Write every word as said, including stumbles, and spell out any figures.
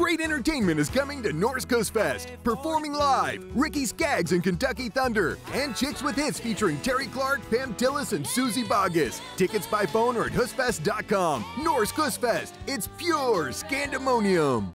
Great entertainment is coming to Norse Coast Fest. Performing live, Ricky Skaggs and Kentucky Thunder, and Chicks with Hits featuring Terry Clark, Pam Tillis, and Susie Boggess. Tickets by phone or at hussfest dot com. Norse Coast Fest, it's pure Scandemonium.